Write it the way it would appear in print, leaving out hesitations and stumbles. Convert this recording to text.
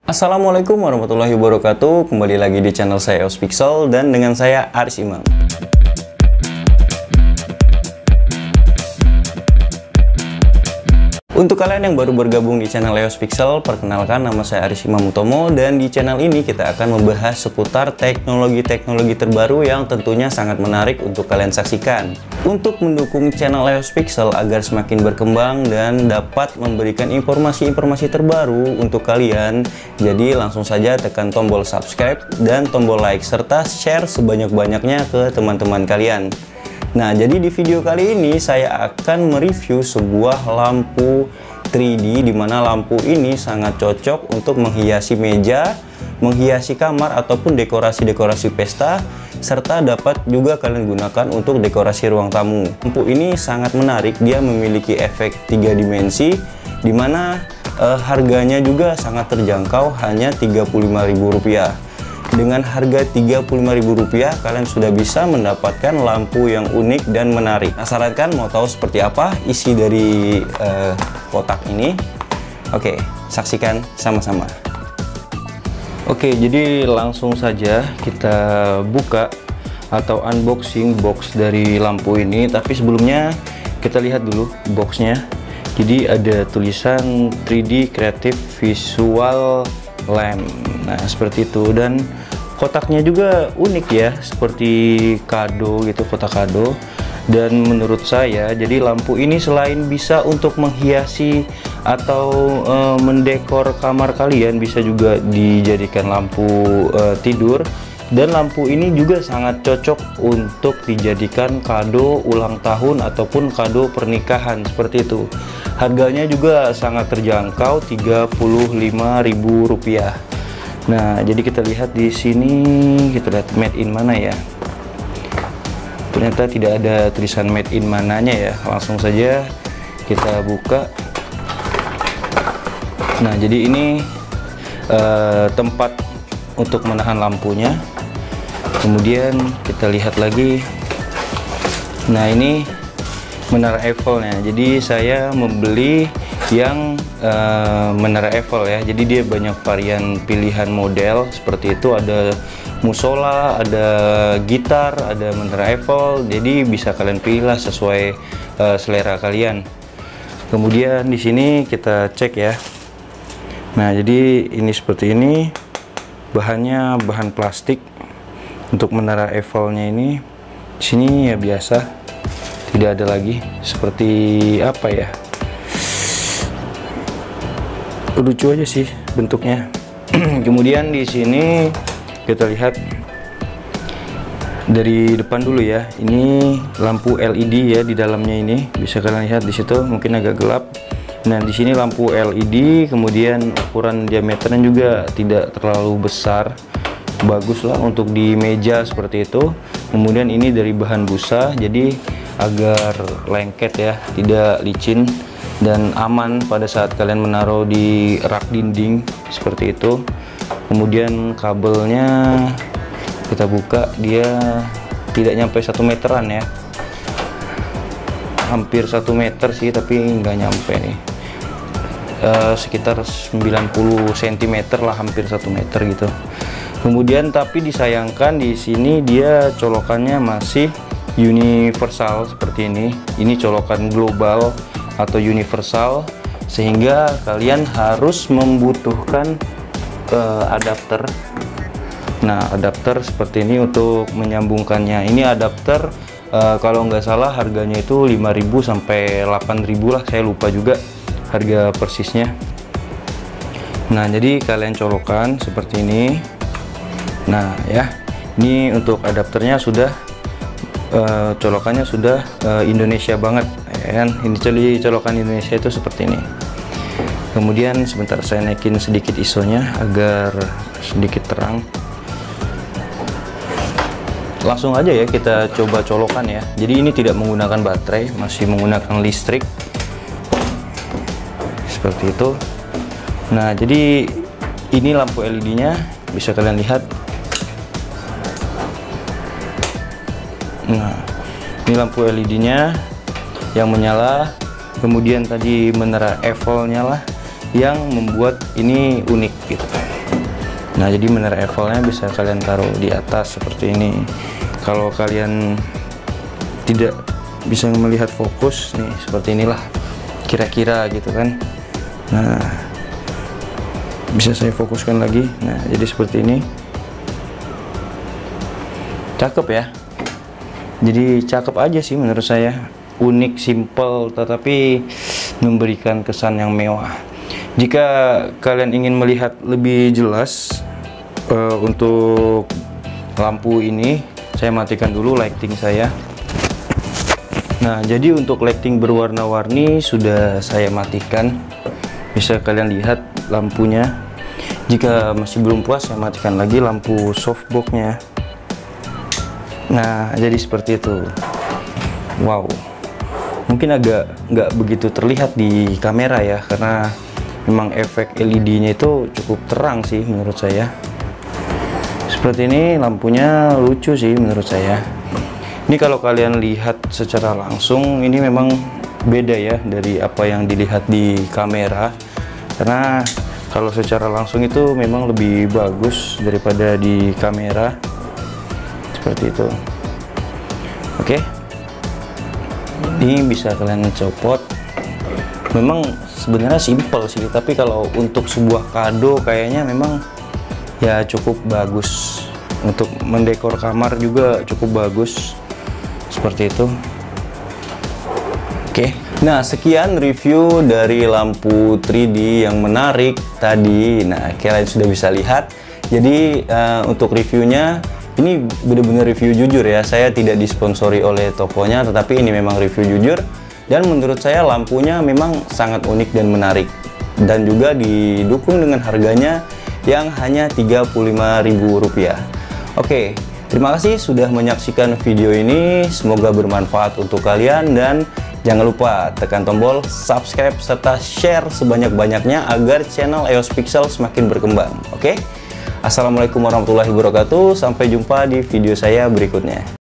Assalamualaikum warahmatullahi wabarakatuh. Kembali lagi di channel saya EOS Pixel dan dengan saya Aris Imam. Untuk kalian yang baru bergabung di channel EOS Pixel, perkenalkan nama saya Aris Imam Utomo, dan di channel ini kita akan membahas seputar teknologi-teknologi terbaru yang tentunya sangat menarik untuk kalian saksikan. Untuk mendukung channel EOS Pixel agar semakin berkembang dan dapat memberikan informasi-informasi terbaru untuk kalian, jadi langsung saja tekan tombol subscribe dan tombol like serta share sebanyak-banyaknya ke teman-teman kalian. Nah, jadi di video kali ini saya akan mereview sebuah lampu 3D di mana lampu ini sangat cocok untuk menghiasi meja, menghiasi kamar ataupun dekorasi-dekorasi pesta, serta dapat juga kalian gunakan untuk dekorasi ruang tamu. Lampu ini sangat menarik, dia memiliki efek 3 dimensi di mana harganya juga sangat terjangkau, hanya Rp35.000. Dengan harga Rp35.000 kalian sudah bisa mendapatkan lampu yang unik dan menarik. Penasaran kan mau tahu seperti apa isi dari kotak ini? Oke, saksikan sama-sama. Oke, jadi langsung saja kita buka atau unboxing box dari lampu ini. Tapi sebelumnya kita lihat dulu boxnya. Jadi ada tulisan 3D Creative Visual Lamp. Nah, seperti itu, dan kotaknya juga unik ya, seperti kado gitu, kotak kado. Dan menurut saya, jadi lampu ini selain bisa untuk menghiasi atau mendekor kamar kalian, bisa juga dijadikan lampu tidur. Dan lampu ini juga sangat cocok untuk dijadikan kado ulang tahun ataupun kado pernikahan, seperti itu. Harganya juga sangat terjangkau, Rp35.000. Nah, jadi kita lihat di sini, kita lihat made in mana ya. Ternyata tidak ada tulisan made in mananya ya. Langsung saja kita buka. Nah, jadi ini tempat untuk menahan lampunya. Kemudian kita lihat lagi. Nah, ini menara Eiffel-nya. Jadi saya membeli yang menara Eiffel ya. Jadi dia banyak varian pilihan model seperti itu. Ada musola, ada gitar, ada menara Eiffel. Jadi bisa kalian pilih lah sesuai selera kalian. Kemudian di sini kita cek ya. Nah, jadi ini seperti ini. Bahannya bahan plastik. Untuk menara Eiffel-nya ini, di sini ya biasa, tidak ada lagi seperti apa ya, lucu aja sih bentuknya. Kemudian di sini kita lihat dari depan dulu ya, ini lampu LED ya di dalamnya, ini bisa kalian lihat di situ, mungkin agak gelap. Nah, di sini lampu LED, kemudian ukuran diameternya juga tidak terlalu besar, bagus lah untuk di meja seperti itu. Kemudian ini dari bahan busa, jadi agar lengket ya, tidak licin dan aman pada saat kalian menaruh di rak dinding seperti itu. Kemudian kabelnya kita buka, dia tidak nyampe 1 meteran ya, hampir 1 meter sih tapi nggak nyampe nih, sekitar 90 cm lah, hampir 1 meter gitu. Kemudian tapi disayangkan di sini dia colokannya masih universal seperti ini. Ini colokan global atau universal, sehingga kalian harus membutuhkan adapter. Nah, adapter seperti ini untuk menyambungkannya. Ini adapter kalau nggak salah harganya itu 5.000 sampai 8.000 lah, saya lupa juga harga persisnya. Nah, jadi kalian colokan seperti ini. Nah ya, ini untuk adapternya sudah colokannya sudah Indonesia banget ya kan. Ini colokan Indonesia itu seperti ini. Kemudian sebentar saya naikin sedikit ISO-nya agar sedikit terang. Langsung aja ya kita coba colokan ya. Jadi ini tidak menggunakan baterai, masih menggunakan listrik seperti itu. Nah, jadi ini lampu LED-nya, bisa kalian lihat. Nah, ini lampu LED-nya yang menyala. Kemudian tadi menara Eiffel-nya lah yang membuat ini unik gitu. Nah, jadi menara Eiffel-nya bisa kalian taruh di atas seperti ini. Kalau kalian tidak bisa melihat fokus nih, seperti inilah kira-kira gitu kan. Nah, bisa saya fokuskan lagi. Nah, jadi seperti ini. Cakep ya. Jadi cakep aja sih menurut saya. Unik, simple, tetapi memberikan kesan yang mewah. Jika kalian ingin melihat lebih jelas untuk lampu ini, saya matikan dulu lighting saya. Nah, jadi untuk lighting berwarna-warni sudah saya matikan. Bisa kalian lihat lampunya. Jika masih belum puas, saya matikan lagi lampu softbox-nya. Nah, jadi seperti itu. Wow, mungkin agak nggak begitu terlihat di kamera ya, karena memang efek LED-nya itu cukup terang sih menurut saya. Seperti ini, lampunya lucu sih menurut saya. Ini kalau kalian lihat secara langsung, ini memang beda ya dari apa yang dilihat di kamera, karena kalau secara langsung itu memang lebih bagus daripada di kamera. Seperti itu. Oke, ini bisa kalian copot. Memang sebenarnya simple sih, tapi kalau untuk sebuah kado kayaknya memang ya cukup bagus. Untuk mendekor kamar juga cukup bagus. Seperti itu. Oke. Nah, sekian review dari lampu 3D yang menarik tadi. Nah, kalian sudah bisa lihat. Jadi untuk reviewnya ini benar-benar review jujur ya. Saya tidak disponsori oleh tokonya, tetapi ini memang review jujur. Dan menurut saya lampunya memang sangat unik dan menarik. Dan juga didukung dengan harganya yang hanya Rp35.000. Oke, terima kasih sudah menyaksikan video ini. Semoga bermanfaat untuk kalian. Dan jangan lupa tekan tombol subscribe serta share sebanyak-banyaknya agar channel EOS Pixel semakin berkembang. Oke? Assalamualaikum warahmatullahi wabarakatuh. Sampai jumpa di video saya berikutnya.